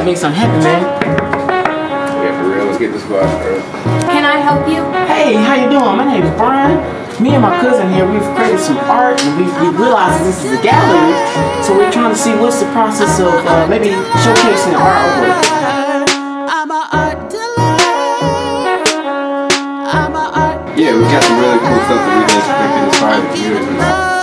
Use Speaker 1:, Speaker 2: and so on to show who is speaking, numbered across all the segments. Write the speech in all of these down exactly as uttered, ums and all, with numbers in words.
Speaker 1: gotta make something happen, man.
Speaker 2: Yeah, for real. Let's get this going, bro.
Speaker 3: Can I help you?
Speaker 1: Hey, how you doing? My name is Bryan. Me and my cousin here, we've created some art, and we, we realized this is a gallery, so we're trying to see what's the process of uh, maybe showcasing the artwork.
Speaker 4: I'm a art dealer. I'm a art dealer.
Speaker 2: Yeah, we got some really cool stuff that we just picked in the side of the community.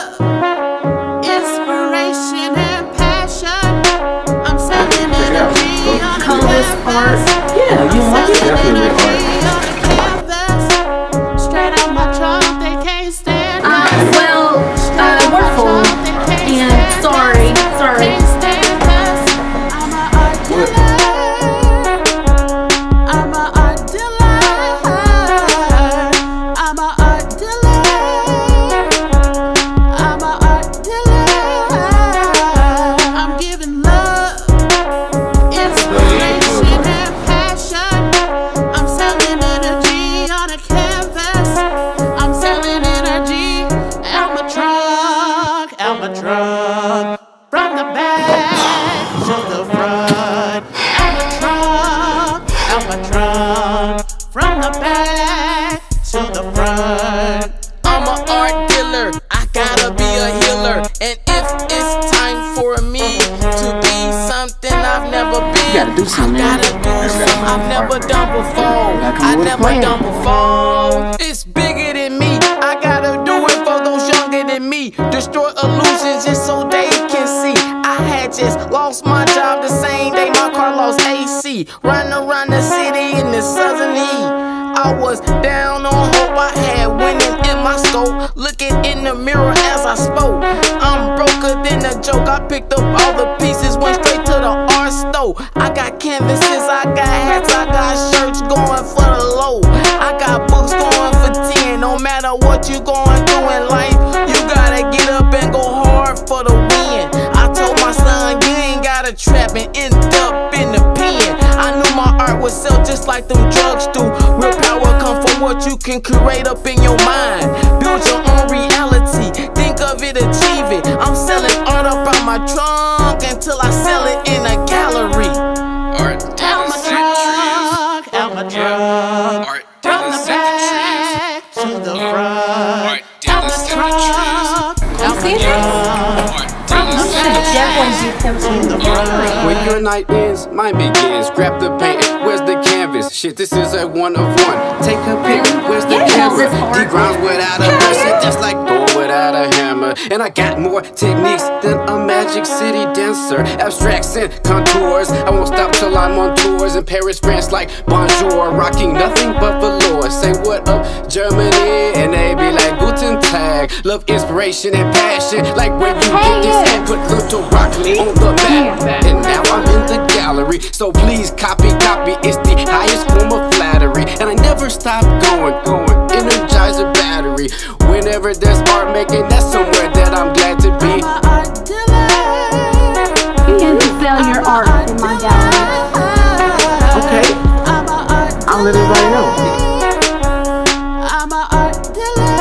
Speaker 4: Inspiration and passion. I'm selling energy on a
Speaker 3: Call this art?
Speaker 1: Yeah, you want it?
Speaker 2: Definitely art.
Speaker 4: Straight out my trunk, they can't stand
Speaker 3: Uh, well, uh, we're full. And sorry, sorry.
Speaker 4: I'm a art dealer. I'm a art dealer. I'm a art dealer. I'm a art dealer. I'm giving love, inspiration and passion. I'm selling energy on a canvas. I'm selling energy out my trunk, out my trunk. From the back to the front. Out my trunk, out my trunk. From the back to the front.
Speaker 5: I'm an art dealer, I gotta be a healer. And if it's time for me to be something I've never been,
Speaker 1: You gotta do something,
Speaker 5: I
Speaker 1: man.
Speaker 5: gotta do something I've never done before.
Speaker 1: Gotta come
Speaker 5: I
Speaker 1: with a
Speaker 5: never
Speaker 1: plan.
Speaker 5: done before. It's bigger than me, I gotta do it for those younger than me. Destroy illusions just so they can see. I had just lost my job the same day my car lost A C. Running around the city in the southern heat. I was down on hope, I had winning in my scope. Looking in the mirror as I spoke. I'm broker than a joke. I picked up all the pieces, went straight to the art store. I got canvases, I got hats, I got shirts going for the low. I got books going for ten. No matter what you going through in life, you gotta get up and go hard for the win. I told my son, you ain't gotta trap and end up in the pen. I knew my art would sell just like them drugs do. Real power come from what you can create up in your mind. Build your own reality, think of it, achieve it. I'm selling art up out my trunk until I sell it in a gallery.
Speaker 4: Out
Speaker 5: Art
Speaker 4: my
Speaker 5: dealers and
Speaker 4: trunk, out my trunk.
Speaker 5: Art
Speaker 4: From
Speaker 5: dealers
Speaker 4: the
Speaker 5: and
Speaker 4: back to the front.
Speaker 5: Art
Speaker 4: Out my
Speaker 5: dealers and
Speaker 4: trunk, out my
Speaker 3: See this?
Speaker 4: trunk. From the back to the front.
Speaker 6: When your night ends, mine begins. Grab the paint, where's the canvas? Shit, this is a one of one. Take a pic, where's the
Speaker 3: Yeah,
Speaker 6: camera?
Speaker 3: this hard.
Speaker 6: D.grimes without a brush, shit, that's like Thor without a hammer. And I got more techniques than a Magic City dancer. Abstracts and contours, I won't stop till I'm on tours in Paris, France, like bonjour. Rocking nothing but velour. Say what up, Germany, and they be like Guten Tag. Love, inspiration, and passion, like when you
Speaker 3: Hey,
Speaker 6: get this
Speaker 3: yeah.
Speaker 6: hand, put little rock on the map. And now I'm in the gallery, so please copy, copy. It's the highest form of flattery, and I never stop going, going. Energizer battery. Whenever there's art making, that's somewhere that I'm glad to be.
Speaker 4: I'm a art dealer.
Speaker 3: You can sell your art in my gallery.
Speaker 1: Okay,
Speaker 4: I'm a art dealer.
Speaker 1: I'll let everybody know.
Speaker 4: I'm a art dealer.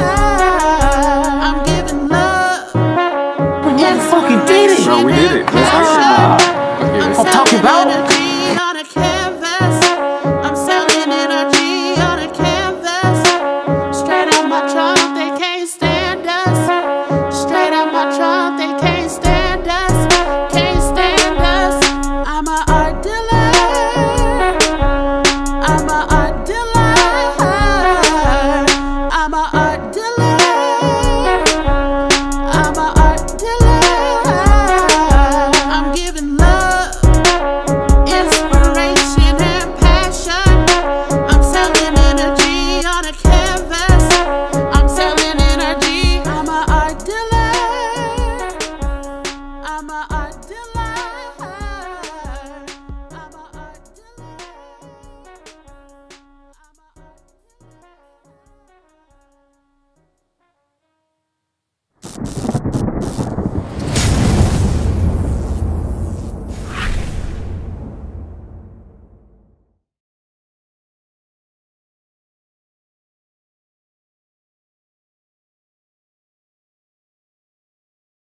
Speaker 4: I'm giving love.
Speaker 1: We fucking did it!
Speaker 2: Bro, we did it. Let's go.
Speaker 1: I'm talking about
Speaker 4: energy on a canvas. I'm selling energy on a canvas. Straight out my trunk, they can't stand us. Straight out my trunk, they can't stand us. Can't stand us. I'm a art dealer. I'm a art dealer. I'm a art dealer. I'm a art dealer. I'm giving love, inspiration and passion. I'm selling energy on a canvas. I'm selling energy. I'm a art dealer. I'm a